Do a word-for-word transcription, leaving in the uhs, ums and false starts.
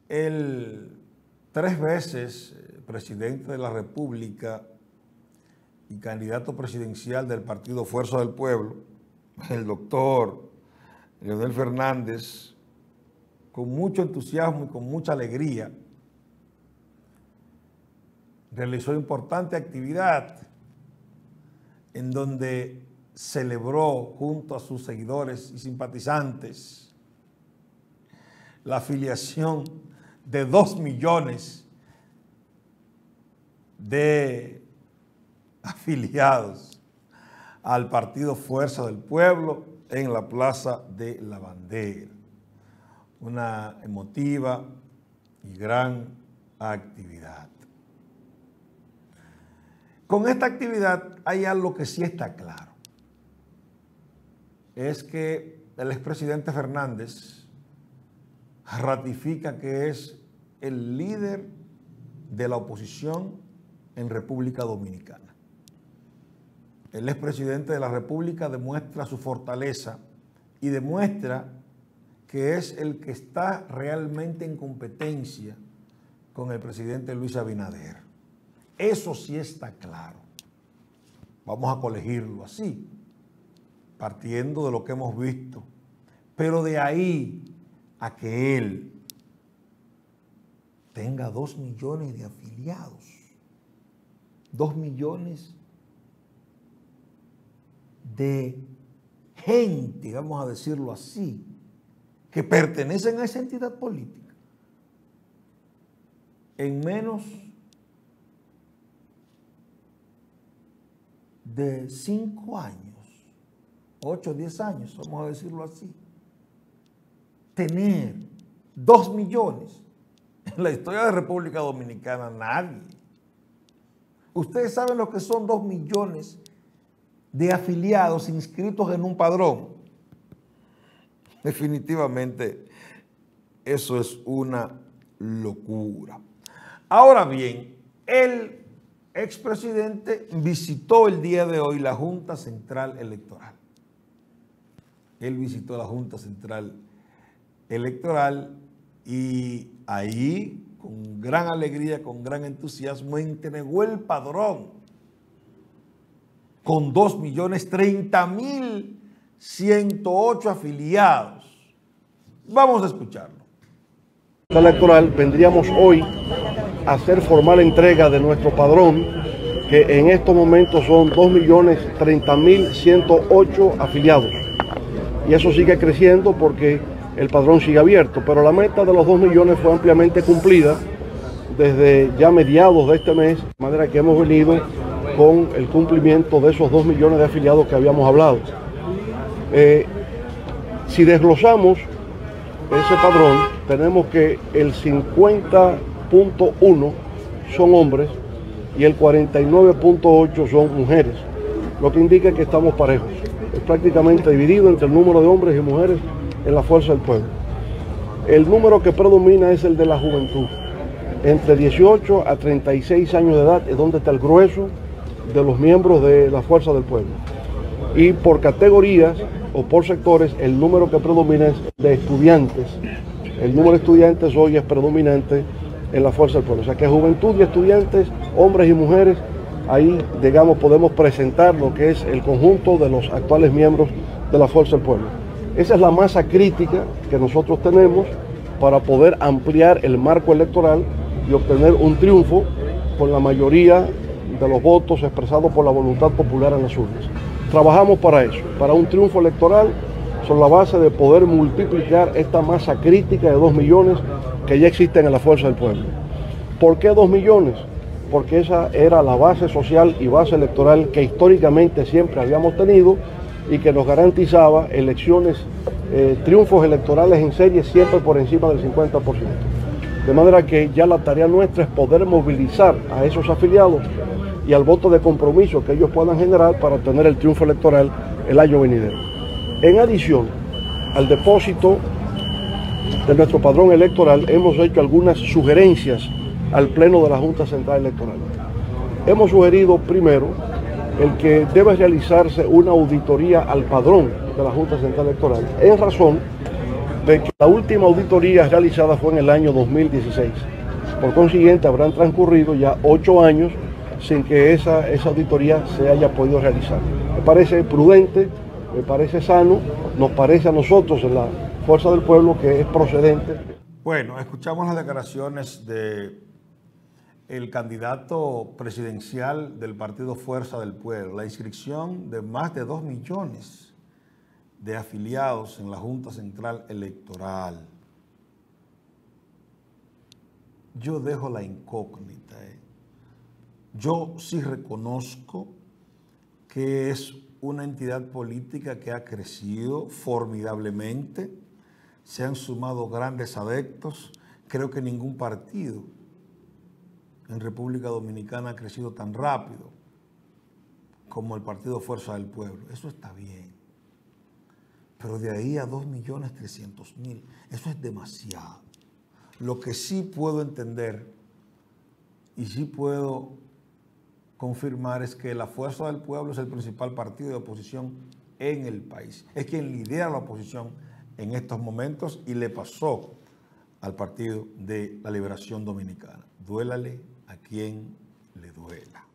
El tres veces presidente de la República y candidato presidencial del partido Fuerza del Pueblo, el doctor Leonel Fernández, con mucho entusiasmo y con mucha alegría, realizó importante actividad en donde celebró junto a sus seguidores y simpatizantes la afiliación de dos millones de afiliados al partido Fuerza del Pueblo en la Plaza de la Bandera. Una emotiva y gran actividad. Con esta actividad hay algo que sí está claro. Es que el expresidente Fernández ratifica que es el líder de la oposición en República Dominicana. El expresidente de la República demuestra su fortaleza y demuestra que es el que está realmente en competencia con el presidente Luis Abinader. Eso sí está claro. Vamos a colegirlo así, partiendo de lo que hemos visto. Pero de ahí a que él tenga dos millones de afiliados, dos millones de gente, vamos a decirlo así, que pertenecen a esa entidad política, en menos de cinco años, ocho o diez años, vamos a decirlo así, tener dos millones en la historia de República Dominicana, nadie. Ustedes saben lo que son dos millones de afiliados inscritos en un padrón. Definitivamente eso es una locura. Ahora bien, el expresidente visitó el día de hoy la Junta Central Electoral. Él visitó la Junta Central Electoral y ahí, con gran alegría, con gran entusiasmo, entregó el padrón con dos millones treinta mil ciento ocho afiliados. Vamos a escucharlo. Electoral vendríamos hoy a hacer formal entrega de nuestro padrón, que en estos momentos son dos millones treinta mil ciento ocho afiliados. Y eso sigue creciendo porque el padrón sigue abierto, pero la meta de los dos millones fue ampliamente cumplida desde ya mediados de este mes, de manera que hemos venido con el cumplimiento de esos dos millones de afiliados que habíamos hablado. Eh, si desglosamos ese padrón, tenemos que el cincuenta punto uno son hombres y el cuarenta y nueve punto ocho son mujeres, lo que indica que estamos parejos. Es prácticamente dividido entre el número de hombres y mujeres en la Fuerza del Pueblo. El número que predomina es el de la juventud. Entre dieciocho a treinta y seis años de edad es donde está el grueso de los miembros de la Fuerza del Pueblo. Y por categorías o por sectores, el número que predomina es de estudiantes. El número de estudiantes hoy es predominante en la Fuerza del Pueblo. O sea que juventud y estudiantes, hombres y mujeres, ahí, digamos, podemos presentar lo que es el conjunto de los actuales miembros de la Fuerza del Pueblo. Esa es la masa crítica que nosotros tenemos para poder ampliar el marco electoral y obtener un triunfo con la mayoría de los votos expresados por la voluntad popular en las urnas. Trabajamos para eso, para un triunfo electoral sobre la base de poder multiplicar esta masa crítica de dos millones que ya existen en la Fuerza del Pueblo. ¿Por qué dos millones? Porque esa era la base social y base electoral que históricamente siempre habíamos tenido y que nos garantizaba elecciones, eh, triunfos electorales en serie siempre por encima del cincuenta por ciento. De manera que ya la tarea nuestra es poder movilizar a esos afiliados y al voto de compromiso que ellos puedan generar para obtener el triunfo electoral el año venidero. En adición al depósito de nuestro padrón electoral, hemos hecho algunas sugerencias al Pleno de la Junta Central Electoral. Hemos sugerido primero el que debe realizarse una auditoría al padrón de la Junta Central Electoral en razón de que la última auditoría realizada fue en el año dos mil dieciséis. Por consiguiente, habrán transcurrido ya ocho años sin que esa, esa auditoría se haya podido realizar. Me parece prudente, me parece sano, nos parece a nosotros en la Fuerza del Pueblo que es procedente. Bueno, escuchamos las declaraciones de el candidato presidencial del partido Fuerza del Pueblo, la inscripción de más de dos millones de afiliados en la Junta Central Electoral. Yo dejo la incógnita. ¿eh? Yo sí reconozco que es una entidad política que ha crecido formidablemente, se han sumado grandes adeptos. Creo que ningún partido en República Dominicana ha crecido tan rápido como el Partido Fuerza del Pueblo. Eso está bien. Pero de ahí a dos millones trescientos mil, eso es demasiado. Lo que sí puedo entender y sí puedo confirmar es que la Fuerza del Pueblo es el principal partido de oposición en el país. Es quien lidera la oposición en estos momentos y le pasó al Partido de la Liberación Dominicana. Duélale a quien le duela.